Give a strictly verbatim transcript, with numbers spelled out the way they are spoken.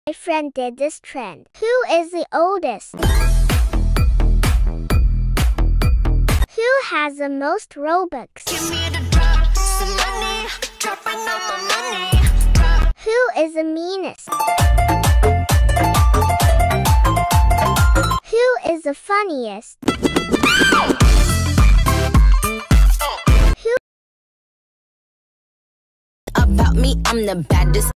My friend did this trend. Who is the oldest? Who has the most Robux? Give me the drop, some money, dropping on my money. Drop. Who is the meanest? Who is the funniest? About me, I'm the baddest.